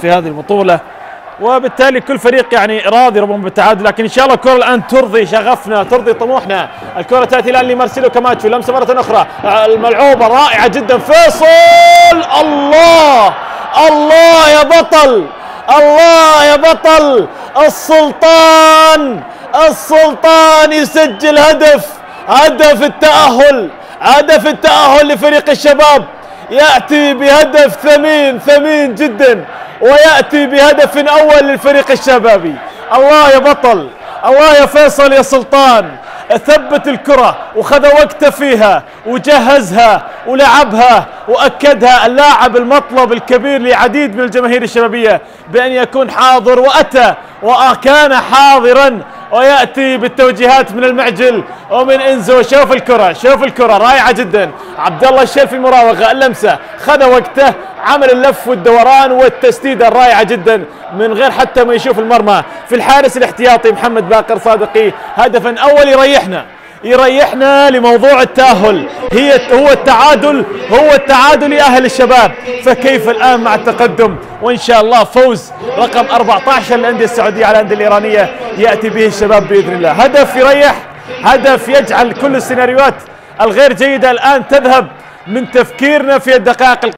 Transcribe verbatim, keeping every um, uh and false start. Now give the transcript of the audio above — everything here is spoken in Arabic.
في هذه البطولة، وبالتالي كل فريق يعني راضي ربما بالتعادل، لكن ان شاء الله الكرة الان ترضي شغفنا ترضي طموحنا. الكرة تاتي الان لمارسيلو كاماتشو، لمسة مرة اخرى الملعوبة رائعة جدا، فيصل الله الله يا بطل، الله يا بطل، السلطان السلطان يسجل هدف، هدف التأهل، هدف التأهل لفريق الشباب، يأتي بهدف ثمين ثمين جدا، ويأتي بهدف أول للفريق الشبابي. الله يا بطل، الله يا فيصل يا سلطان، ثبت الكرة وخذ وقته فيها وجهزها ولعبها وأكدها اللاعب المطلب الكبير لعديد من الجماهير الشبابية بأن يكون حاضر، وأتى وكان حاضرا، ويأتي بالتوجيهات من المعجل ومن انزو. شوف الكرة، شوف الكرة رائعة جدا، عبد الله الشيل في المراوغة، اللمسة خذ وقته، عمل اللف والدوران والتسديدة الرائعة جدا من غير حتى ما يشوف المرمى. في الحارس الاحتياطي محمد باقر صادقي، هدفا اول يريحنا يريحنا لموضوع التأهل، هي هو التعادل، هو التعادل يأهل الشباب، فكيف الآن مع التقدم وإن شاء الله فوز رقم أربعة عشر للأندية السعودية على الأندية الإيرانية يأتي به الشباب بإذن الله. هدف يريح، هدف يجعل كل السيناريوهات الغير جيدة الآن تذهب من تفكيرنا في الدقائق